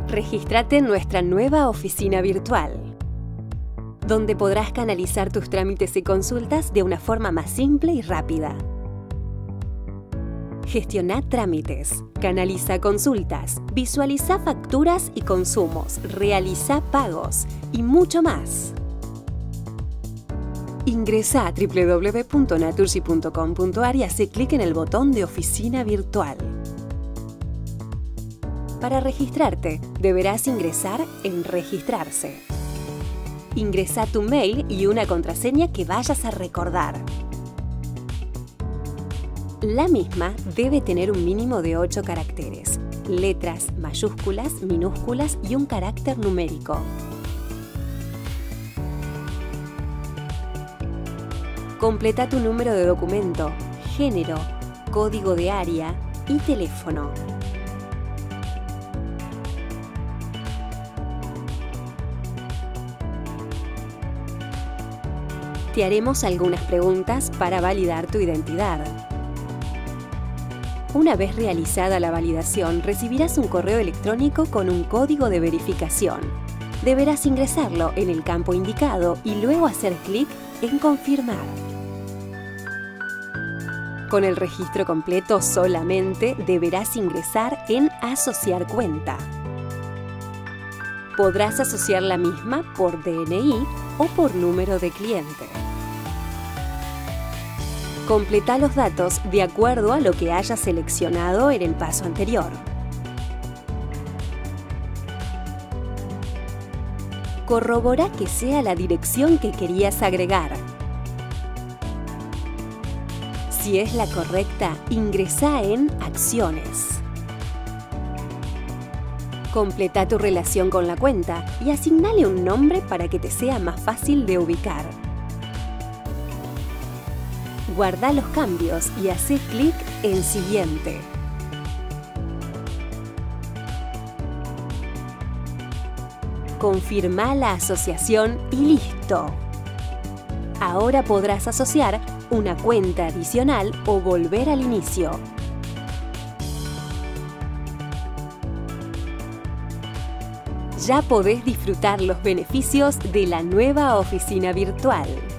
Regístrate en nuestra nueva oficina virtual, donde podrás canalizar tus trámites y consultas de una forma más simple y rápida. Gestiona trámites, canaliza consultas, visualiza facturas y consumos, realiza pagos y mucho más. Ingresa a www.naturgy.com.ar y hace clic en el botón de Oficina Virtual. Para registrarte, deberás ingresar en Registrarse. Ingresa tu mail y una contraseña que vayas a recordar. La misma debe tener un mínimo de 8 caracteres, letras, mayúsculas, minúsculas y un carácter numérico. Completa tu número de documento, género, código de área y teléfono. Te haremos algunas preguntas para validar tu identidad. Una vez realizada la validación, recibirás un correo electrónico con un código de verificación. Deberás ingresarlo en el campo indicado y luego hacer clic en Confirmar. Con el registro completo solamente deberás ingresar en Asociar cuenta. Podrás asociar la misma por DNI o por número de cliente. Completa los datos de acuerdo a lo que hayas seleccionado en el paso anterior. Corrobora que sea la dirección que querías agregar. Si es la correcta, ingresa en Acciones. Completa tu relación con la cuenta y asignale un nombre para que te sea más fácil de ubicar. Guarda los cambios y haz clic en Siguiente. Confirma la asociación y listo. Ahora podrás asociar una cuenta adicional o volver al inicio. Ya podés disfrutar los beneficios de la nueva oficina virtual.